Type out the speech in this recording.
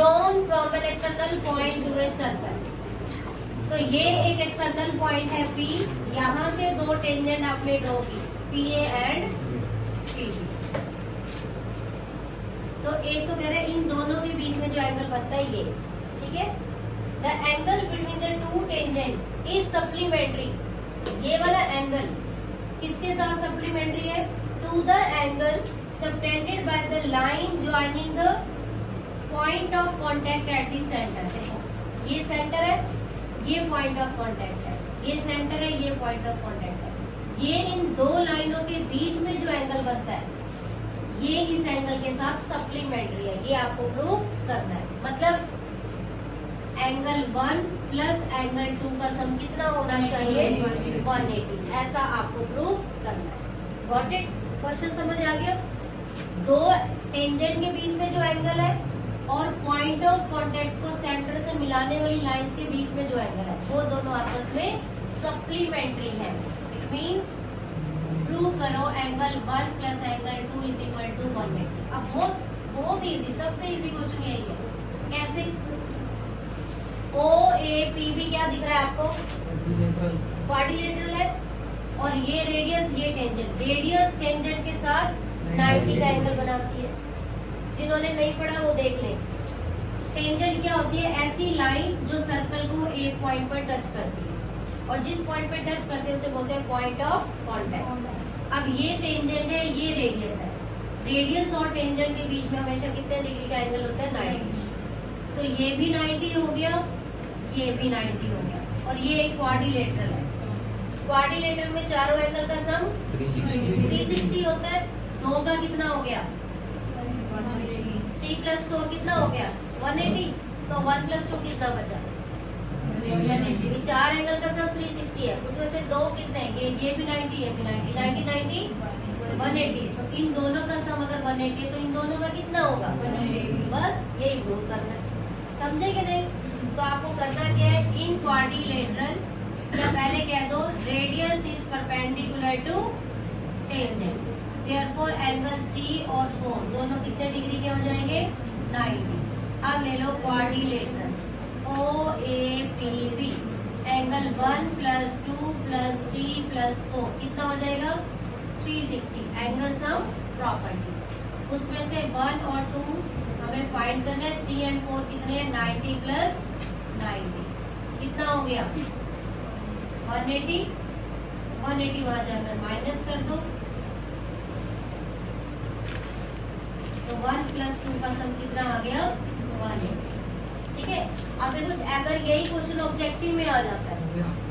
Drawn from an external point to a circle. तो ये एक एक्सटर्नल पॉइंट है P, यहाँ से दो टेंजेंट आपने ड्रॉ की PA एंड PB। तो एक तो कह रहे हैं इन दोनों के बीच में जो एंगल बनता है ये, ठीक है। The angle between the two tangent is supplementary. ये वाला एंगल किसके साथ सप्लीमेंट्री है? To the angle subtended by the line joining the point of contact at the centre. देखो ये सेंटर है, ये पॉइंट ऑफ कॉन्टेक्ट है, ये सेंटर है, ये पॉइंट ऑफ कॉन्टेक्ट है। ये इन दो लाइनों के बीच में जो एंगल बनता है ये इस एंगल के साथ सप्लीमेंट्री है। ये आपको प्रूव करना है। मतलब एंगल 1 प्लस एंगल 2 का सम कितना होना चाहिए? 180। ऐसा आपको प्रूव करना है। Got it? क्वेश्चन समझ आ गया? दो टेंजेंट के बीच में जो एंगल है और पॉइंट ऑफ कॉन्टेक्ट को सेंटर से मिलाने वाली लाइंस के बीच में जो एंगल है वो दोनों आपस में सप्लीमेंट्री है। इट मीन्स प्रूव करो angle 1 plus angle 2 is equal to 180। अब बहुत इजी, सबसे इजी क्वेश्चन यही है। कैसे? OAPB क्या दिख रहा है आपको? क्वाड्रिलेटरल है और ये रेडियस, ये टेंजेंट। रेडियस टेंजेंट के साथ 90 का एंगल बनाती है। जिन्होंने नहीं पढ़ा वो देख लें। टेंजेंट क्या होती है? ऐसी लाइन जो सर्कल को एक पॉइंट पर टच करती है और जिस पॉइंट पर टच करते हैं उसे बोलते हैं पॉइंट ऑफ कॉन्टैक्ट। अब ये टेंजेंट है, ये रेडियस है। रेडियस और टेंजेंट के बीच में हमेशा कितने डिग्री का एंगल होता है? 90। तो ये भी 90 हो गया, ये भी 90 हो गया और ये एक क्वाड्रिलेटरल है। क्वाड्रिलेटरल में चारों एंगल का सम 360 होता है। 2 का कितना हो गया? 3 प्लस 4 कितना हो गया? 180। तो 1 प्लस 2 कितना बचा? 4 एंगल का सम 360 है, उसमें से 2 कितने हैं? ये भी 90, ये भी 90, 90 90 180। तो इन दोनों का सम अगर 180 है तो इन दोनों का कितना होगा? 180। बस यही प्रूव करना है। समझे कि नहीं? तो आपको करना क्या है? इन क्वाड्रिलेटरल या पहले कह दो radius is perpendicular to tangent, therefore angle 3 और 4 दोनों कितने डिग्री के हो जाएंगे? 90। अब ले लो quadrilateral OAPB, angle 1 plus 2 plus 3 plus 4 कितना हो जाएगा? 360। एंगल सम प्रॉपर्टी, उसमें से 1 और 2 हमें फाइंड करना है। 3 एंड 4 कितने हैं? 90 प्लस 90 कितना हो गया? 180। 180 वहां जाकर माइनस कर दो तो 1 प्लस 2 का सम कितना आ गया? 180। ठीक है। अब देखो अगर यही क्वेश्चन ऑब्जेक्टिव में आ जाता है